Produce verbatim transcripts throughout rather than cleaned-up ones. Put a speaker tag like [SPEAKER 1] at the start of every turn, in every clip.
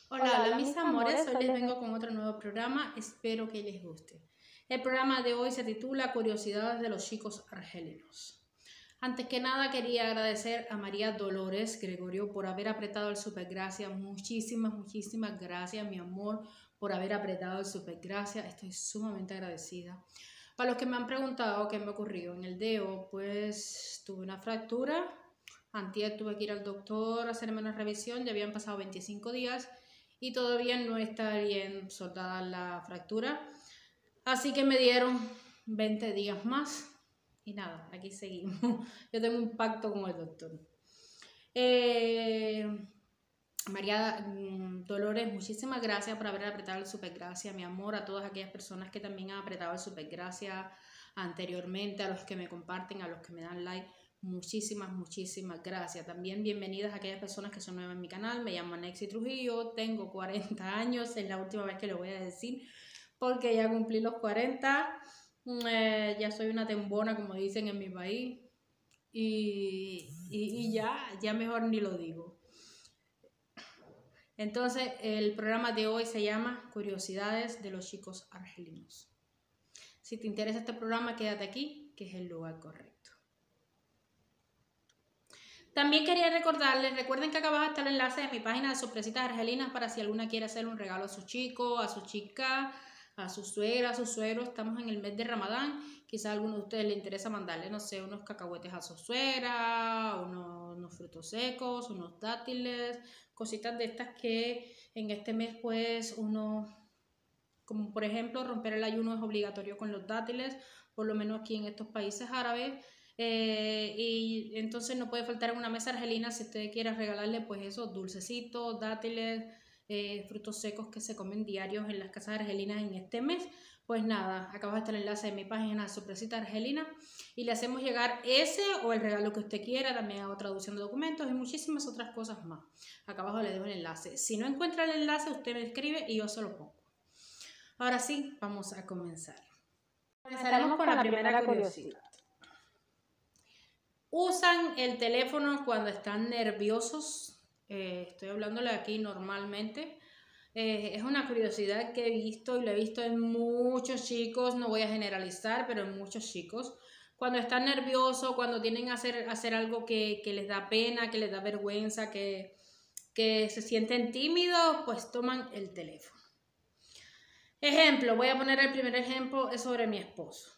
[SPEAKER 1] Hola, hola mis amores, hoy les vengo con otro nuevo programa, espero que les guste. El programa de hoy se titula Curiosidades de los chicos argelinos. Antes que nada quería agradecer a María Dolores Gregorio por haber apretado el super gracias, muchísimas, muchísimas gracias mi amor por haber apretado el super gracias, estoy sumamente agradecida. Para los que me han preguntado qué me ocurrió en el dedo, pues tuve una fractura, antier tuve que ir al doctor a hacerme una revisión, ya habían pasado veinticinco días y todavía no está bien soldada la fractura, así que me dieron veinte días más y nada, aquí seguimos. Yo tengo un pacto con el doctor. eh, María Dolores, muchísimas gracias por haber apretado el super gracias, mi amor, a todas aquellas personas que también han apretado el super gracias anteriormente, a los que me comparten, a los que me dan like. Muchísimas, muchísimas gracias. También bienvenidas a aquellas personas que son nuevas en mi canal. Me llamo Nexy Trujillo, tengo cuarenta años, es la última vez que lo voy a decir porque ya cumplí los cuarenta. Eh, ya soy una tembona, como dicen en mi país, y, y, y ya, ya mejor ni lo digo. Entonces, el programa de hoy se llama Curiosidades de los chicos argelinos. Si te interesa este programa, quédate aquí, que es el lugar correcto. También quería recordarles, recuerden que acá abajo está el enlace de mi página de sorpresitas argelinas para si alguna quiere hacer un regalo a su chico, a su chica, a su suegra, a su suegro. Estamos en el mes de Ramadán, quizás a alguno de ustedes le interesa mandarle, no sé, unos cacahuetes a su suegra, unos, unos frutos secos, unos dátiles, cositas de estas que en este mes pues uno, como por ejemplo romper el ayuno es obligatorio con los dátiles, por lo menos aquí en estos países árabes. Eh, y entonces no puede faltar en una mesa argelina si usted quiere regalarle pues esos dulcecitos, dátiles, eh, frutos secos que se comen diarios en las casas argelinas en este mes. Pues nada, acá va a estar el enlace de mi página Sorpresita Argelina y le hacemos llegar ese o el regalo que usted quiera. También hago traducción de documentos y muchísimas otras cosas más. Acá abajo le dejo el enlace. Si no encuentra el enlace, usted me escribe y yo se lo pongo. Ahora sí, vamos a comenzar. Comenzaremos con la primera curiosidad. Usan el teléfono cuando están nerviosos. Eh, estoy hablándole aquí normalmente. Eh, es una curiosidad que he visto y lo he visto en muchos chicos, no voy a generalizar, pero en muchos chicos. Cuando están nerviosos, cuando tienen que hacer, hacer algo que, que les da pena, que les da vergüenza, que, que se sienten tímidos, pues toman el teléfono. Ejemplo, voy a poner el primer ejemplo, es sobre mi esposo.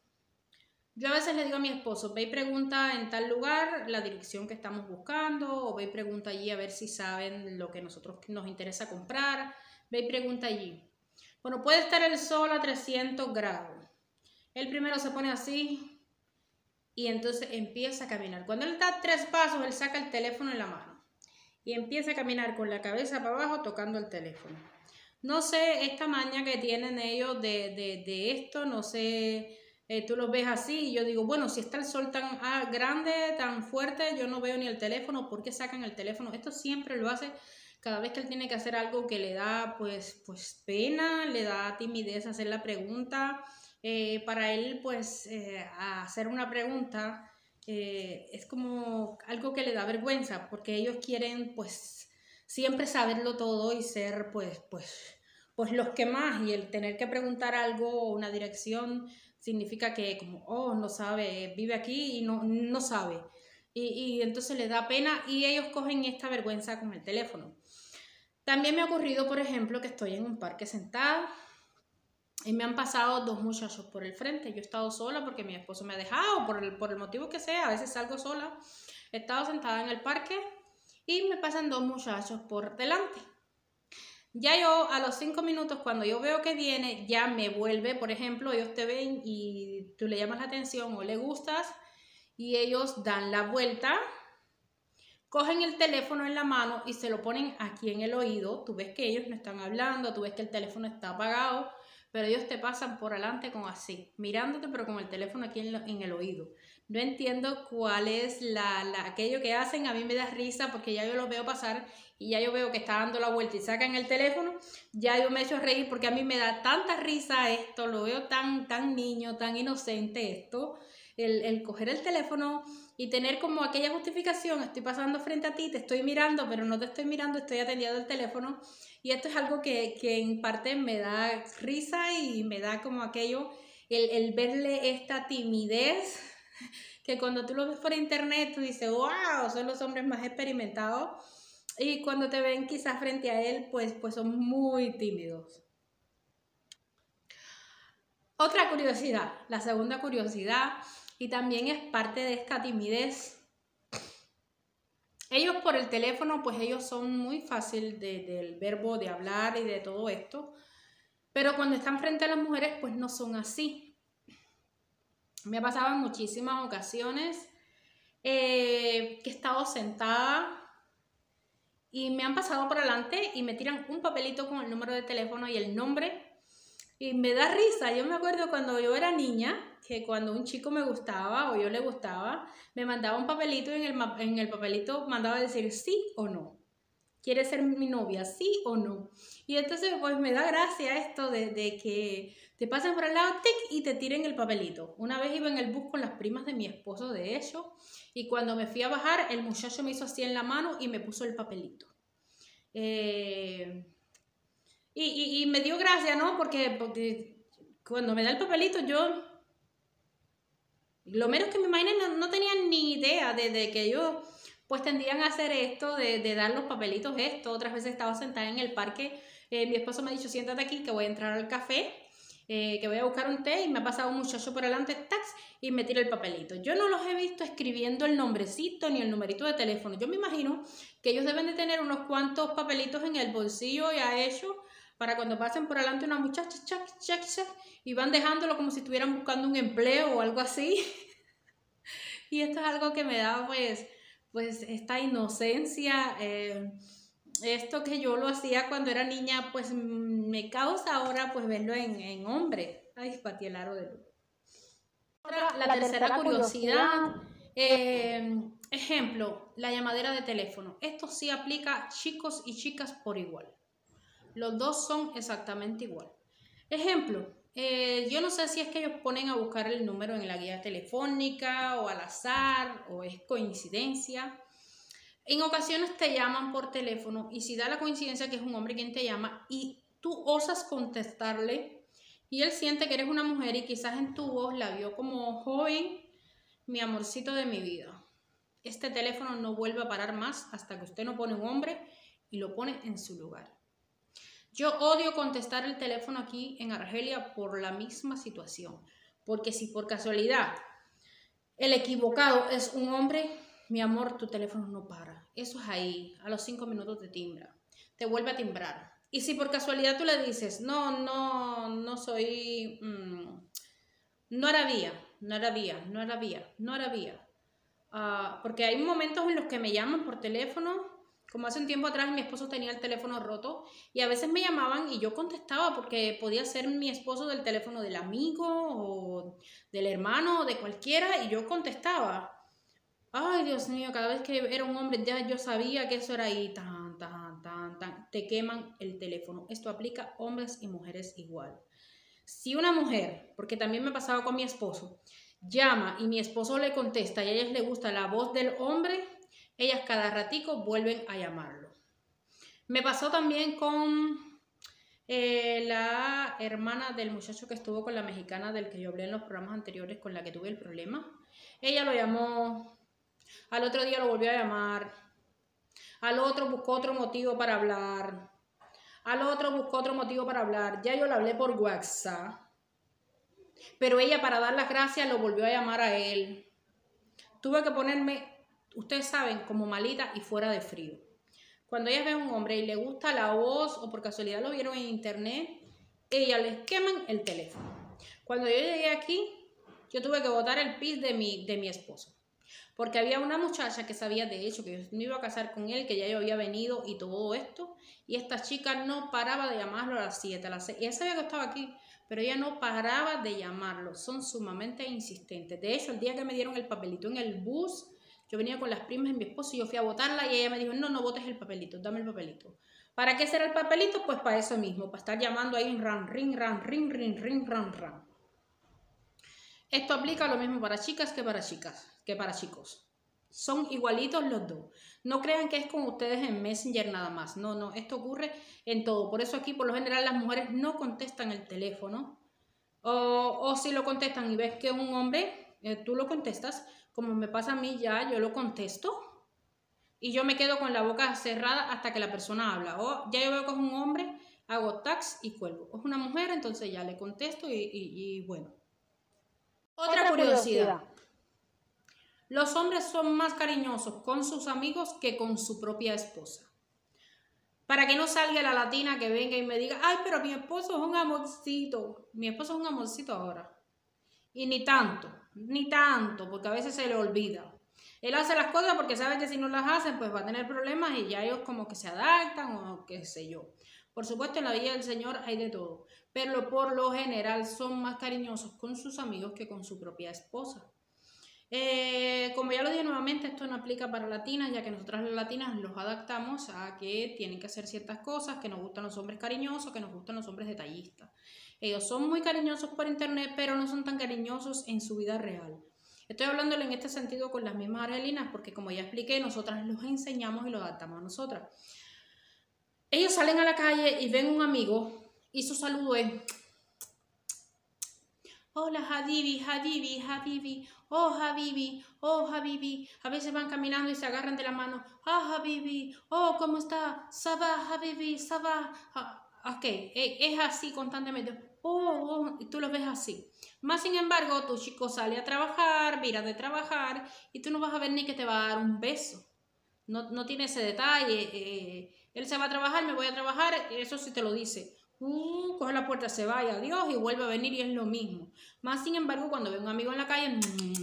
[SPEAKER 1] Yo a veces le digo a mi esposo, ve y pregunta en tal lugar la dirección que estamos buscando, o ve y pregunta allí a ver si saben lo que nosotros nos interesa comprar, ve y pregunta allí. Bueno, puede estar el sol a trescientos grados. Él primero se pone así y entonces empieza a caminar. Cuando él da tres pasos, él saca el teléfono en la mano y empieza a caminar con la cabeza para abajo tocando el teléfono. No sé esta maña que tienen ellos de, de, de esto, no sé... Eh, tú los ves así y yo digo, bueno, si está el sol tan ah, grande, tan fuerte, yo no veo ni el teléfono, ¿por qué sacan el teléfono? Esto siempre lo hace cada vez que él tiene que hacer algo que le da pues, pues pena, le da timidez hacer la pregunta. Eh, para él pues eh, hacer una pregunta eh, es como algo que le da vergüenza porque ellos quieren pues siempre saberlo todo y ser pues, pues, pues los que más, y el tener que preguntar algo o una dirección significa que como, oh, no sabe, vive aquí y no, no sabe. Y, y entonces le da pena y ellos cogen esta vergüenza con el teléfono. También me ha ocurrido, por ejemplo, que estoy en un parque sentada y me han pasado dos muchachos por el frente. Yo he estado sola porque mi esposo me ha dejado, por el, por el motivo que sea, a veces salgo sola. He estado sentada en el parque y me pasan dos muchachos por delante. Ya yo a los cinco minutos cuando yo veo que viene, ya me vuelve, por ejemplo, ellos te ven y tú le llamas la atención o le gustas y ellos dan la vuelta, cogen el teléfono en la mano y se lo ponen aquí en el oído. Tú ves que ellos no están hablando, tú ves que el teléfono está apagado, pero ellos te pasan por adelante con así, mirándote pero con el teléfono aquí en, lo, en el oído. No entiendo cuál es la, la, aquello que hacen, a mí me da risa porque ya yo lo veo pasar y ya yo veo que está dando la vuelta y sacan el teléfono, ya yo me echo a reír porque a mí me da tanta risa esto, lo veo tan, tan niño, tan inocente esto, el, el coger el teléfono y tener como aquella justificación, estoy pasando frente a ti, te estoy mirando, pero no te estoy mirando, estoy atendiendo el teléfono. Y esto es algo que, que en parte me da risa y me da como aquello, el, el verle esta timidez, que cuando tú lo ves por internet tú dices, wow, son los hombres más experimentados. Y cuando te ven quizás frente a él, pues, pues son muy tímidos. Otra curiosidad, la segunda curiosidad, y también es parte de esta timidez. Ellos por el teléfono, pues ellos son muy fácil de, del verbo de hablar y de todo esto, pero cuando están frente a las mujeres, pues no son así. Me ha pasado en muchísimas ocasiones eh, que he estado sentada y me han pasado por delante y me tiran un papelito con el número de teléfono y el nombre. Y me da risa. Yo me acuerdo cuando yo era niña, que cuando un chico me gustaba o yo le gustaba, me mandaba un papelito y en el, en el papelito mandaba decir sí o no. ¿Quieres ser mi novia? ¿Sí o no? Y entonces pues me da gracia esto de, de que te pasen por el lado tic, y te tiren el papelito. Una vez iba en el bus con las primas de mi esposo, de hecho, y cuando me fui a bajar, el muchacho me hizo así en la mano y me puso el papelito. Eh... Y, y, y me dio gracia, ¿no? Porque, porque cuando me da el papelito, yo, lo menos que me imaginé, no, no tenían ni idea de, de que ellos pues tendrían a hacer esto, de, de dar los papelitos esto. Otras veces estaba sentada en el parque, eh, mi esposo me ha dicho, siéntate aquí que voy a entrar al café, eh, que voy a buscar un té, y me ha pasado un muchacho por delante, tax, y me tira el papelito. Yo no los he visto escribiendo el nombrecito ni el numerito de teléfono. Yo me imagino que ellos deben de tener unos cuantos papelitos en el bolsillo ya hechos, para cuando pasen por delante una muchacha, chac, chac, chac, y van dejándolo como si estuvieran buscando un empleo o algo así. Y esto es algo que me da pues, pues esta inocencia, eh, esto que yo lo hacía cuando era niña, pues me causa ahora pues verlo en, en hombres. Ay, patí el aro de luz. La, la tercera, tercera curiosidad, eh, ejemplo, la llamadera de teléfono. Esto sí aplica a chicos y chicas por igual. Los dos son exactamente igual. Ejemplo, eh, yo no sé si es que ellos ponen a buscar el número en la guía telefónica o al azar o es coincidencia. En ocasiones te llaman por teléfono y si da la coincidencia que es un hombre quien te llama y tú osas contestarle y él siente que eres una mujer y quizás en tu voz la vio como joven, mi amorcito de mi vida. Este teléfono no vuelve a parar más hasta que usted no pone un hombre y lo pone en su lugar. Yo odio contestar el teléfono aquí en Argelia por la misma situación, porque si por casualidad el equivocado es un hombre, mi amor, tu teléfono no para. Eso es ahí, a los cinco minutos te timbra, te vuelve a timbrar. Y si por casualidad tú le dices, no, no, no soy, mmm, no era vía, no era vía, no era vía, no era vía. Uh, porque hay momentos en los que me llaman por teléfono. Como hace un tiempo atrás mi esposo tenía el teléfono roto y a veces me llamaban y yo contestaba porque podía ser mi esposo del teléfono del amigo o del hermano o de cualquiera y yo contestaba. Ay, Dios mío, cada vez que era un hombre ya yo sabía que eso era ahí, tan, tan, tan, tan, te queman el teléfono. Esto aplica a hombres y mujeres igual. Si una mujer, porque también me pasaba con mi esposo, llama y mi esposo le contesta y a ellas les gusta la voz del hombre, ellas cada ratico vuelven a llamarlo. Me pasó también con eh, la hermana del muchacho que estuvo con la mexicana del que yo hablé en los programas anteriores, con la que tuve el problema. Ella lo llamó, al otro día lo volvió a llamar, al otro buscó otro motivo para hablar, al otro buscó otro motivo para hablar. Ya yo le hablé por WhatsApp, pero ella para dar las gracias lo volvió a llamar a él. Tuve que ponerme, ustedes saben, como malita y fuera de frío. Cuando ellas ven a un hombre y le gusta la voz o por casualidad lo vieron en internet, ellas les queman el teléfono. Cuando yo llegué aquí, yo tuve que botar el pis de mi, de mi esposo. Porque había una muchacha que sabía de hecho que yo no iba a casar con él, que ya yo había venido y todo esto. Y esta chica no paraba de llamarlo a las siete, a las seis. Ella sabía que estaba aquí, pero ella no paraba de llamarlo. Son sumamente insistentes. De hecho, el día que me dieron el papelito en el bus, yo venía con las primas de mi esposo y yo fui a botarla y ella me dijo, no, no botes el papelito, dame el papelito. ¿Para qué será el papelito? Pues para eso mismo, para estar llamando ahí en ran, ring, ran, ring, ring, ring, ran, ran. Esto aplica lo mismo para chicas que para chicas, que para chicos. Son igualitos los dos. No crean que es con ustedes en Messenger nada más. No, no, esto ocurre en todo. Por eso aquí por lo general las mujeres no contestan el teléfono. O, o si lo contestan y ves que es un hombre, eh, tú lo contestas. Como me pasa a mí ya, yo lo contesto. Y yo me quedo con la boca cerrada hasta que la persona habla. O ya yo veo que es un hombre, hago tax y cuelgo. Es una mujer, entonces ya le contesto y, y, y bueno. Otra, Otra curiosidad. curiosidad. Los hombres son más cariñosos con sus amigos que con su propia esposa. Para que no salga la latina que venga y me diga, ay, pero mi esposo es un amorcito. Mi esposo es un amorcito ahora. Y ni tanto, ni tanto, porque a veces se le olvida. Él hace las cosas porque sabe que si no las hacen, pues va a tener problemas y ya ellos como que se adaptan o qué sé yo. Por supuesto, en la vida del Señor hay de todo, pero por lo general son más cariñosos con sus amigos que con su propia esposa. Eh, como ya lo dije nuevamente, esto no aplica para latinas, ya que nosotras las latinas los adaptamos a que tienen que hacer ciertas cosas, que nos gustan los hombres cariñosos, que nos gustan los hombres detallistas. Ellos son muy cariñosos por internet, pero no son tan cariñosos en su vida real. Estoy hablándole en este sentido con las mismas argelinas, porque como ya expliqué, nosotras los enseñamos y los adaptamos a nosotras. Ellos salen a la calle y ven un amigo y su saludo es: hola Habibi, Habibi, Habibi, oh Habibi, oh Habibi. A veces van caminando y se agarran de la mano. Ah, Habibi, oh, ¿cómo está? Sabah, Habibi, Sabah. Ah, ok, es así constantemente. Oh, oh, y tú lo ves así. Más sin embargo, tu chico sale a trabajar, mira de trabajar y tú no vas a ver ni que te va a dar un beso. No, no tiene ese detalle. Eh, él se va a trabajar, me voy a trabajar, eso sí te lo dice. Uh, coge la puerta, se vaya, adiós, y vuelve a venir y es lo mismo. Más sin embargo, cuando ve un amigo en la calle,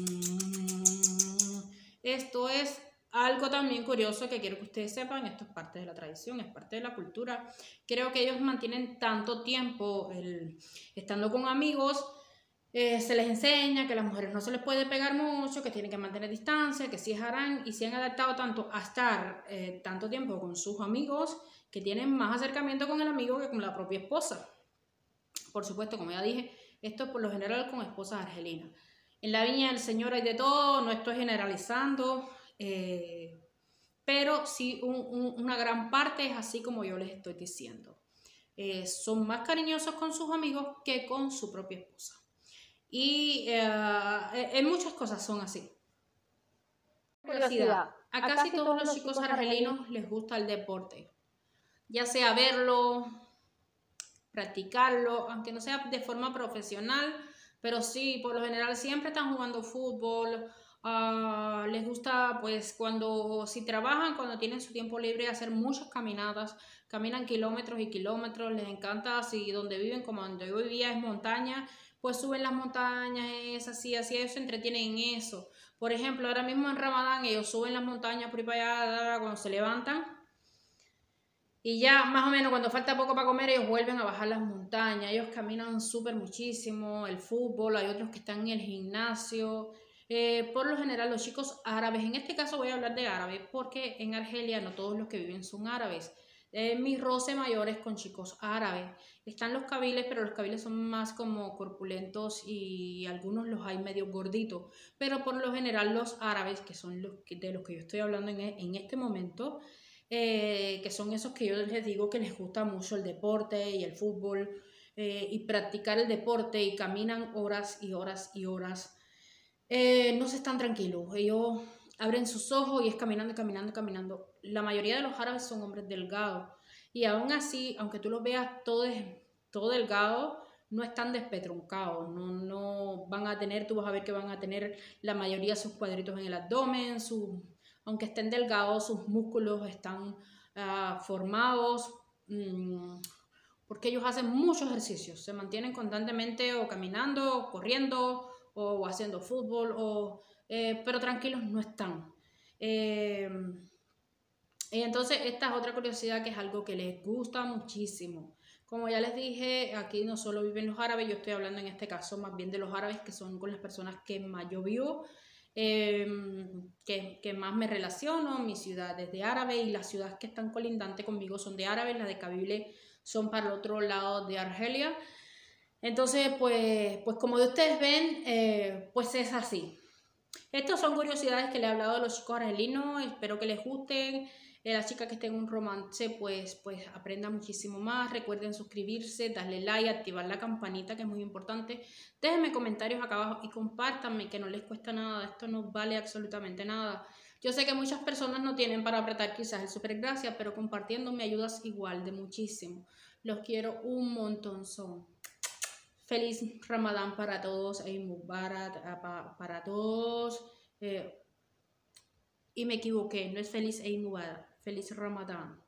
[SPEAKER 1] esto es algo también curioso que quiero que ustedes sepan. Esto es parte de la tradición, es parte de la cultura. Creo que ellos mantienen tanto tiempo el, estando con amigos. Eh, se les enseña que a las mujeres no se les puede pegar mucho, que tienen que mantener distancia, que sí harán y se han adaptado tanto a estar eh, tanto tiempo con sus amigos, que tienen más acercamiento con el amigo que con la propia esposa. Por supuesto, como ya dije, esto es por lo general con esposas argelinas. En la viña del Señor hay de todo, no estoy generalizando, eh, pero sí un, un, una gran parte es así como yo les estoy diciendo. Eh, son más cariñosos con sus amigos que con su propia esposa. Y eh, en muchas cosas son así. Curiosidad. A casi, casi todos los chicos argelinos les gusta el deporte. Ya sea verlo, practicarlo, aunque no sea de forma profesional, pero sí, por lo general siempre están jugando fútbol. Uh, les gusta, pues, cuando, si trabajan, cuando tienen su tiempo libre, hacer muchas caminatas. Caminan kilómetros y kilómetros. Les encanta, si donde viven, como donde yo vivía, es montaña, pues suben las montañas, es así, así, ellos se entretienen en eso. Por ejemplo, ahora mismo en Ramadán, ellos suben las montañas por ahí para allá cuando se levantan. Y ya más o menos cuando falta poco para comer, ellos vuelven a bajar las montañas. Ellos caminan súper muchísimo, el fútbol, hay otros que están en el gimnasio. Eh, por lo general los chicos árabes, en este caso voy a hablar de árabes porque en Argelia no todos los que viven son árabes. Eh, mis roces mayores con chicos árabes. Están los kabiles, pero los kabiles son más como corpulentos y algunos los hay medio gorditos. Pero por lo general los árabes, que son los que, de los que yo estoy hablando en, en este momento, eh, que son esos que yo les digo que les gusta mucho el deporte y el fútbol eh, y practicar el deporte y caminan horas y horas y horas. Eh, no se están tranquilos, ellos abren sus ojos y es caminando, caminando, caminando. La mayoría de los árabes son hombres delgados y aún así, aunque tú los veas todo, todo delgado, no están despetroncados, no, no van a tener, tú vas a ver que van a tener la mayoría sus cuadritos en el abdomen, sus, aunque estén delgados, sus músculos están uh, formados, mmm, porque ellos hacen muchos ejercicios, se mantienen constantemente o caminando, o corriendo, o haciendo fútbol, o, eh, pero tranquilos no están. Eh, y entonces esta es otra curiosidad que es algo que les gusta muchísimo. Como ya les dije, aquí no solo viven los árabes, yo estoy hablando en este caso más bien de los árabes, que son con las personas que más yo vivo, eh, que, que más me relaciono. Mi ciudad es de árabe y las ciudades que están colindantes conmigo son de árabes, las de Kabyle son para el otro lado de Argelia. Entonces, pues, pues como ustedes ven, eh, pues es así. Estas son curiosidades que le he hablado a los chicos argelinos, espero que les gusten. Eh, la chica que esté en un romance, pues, pues aprenda muchísimo más. Recuerden suscribirse, darle like, activar la campanita, que es muy importante. Déjenme comentarios acá abajo y compártanme, que no les cuesta nada, esto no vale absolutamente nada. Yo sé que muchas personas no tienen para apretar quizás el super gracias, pero compartiendo me ayudas igual de muchísimo. Los quiero un montón. Son. Feliz Ramadán para todos, Eid Mubarak para todos. Eh, y me equivoqué, no es feliz Eid Mubarak, feliz Ramadán.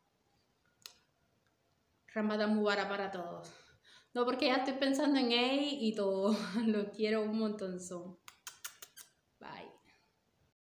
[SPEAKER 1] Ramadán Mubarak para todos. No, porque ya estoy pensando en Eid y todo. Los quiero un montón.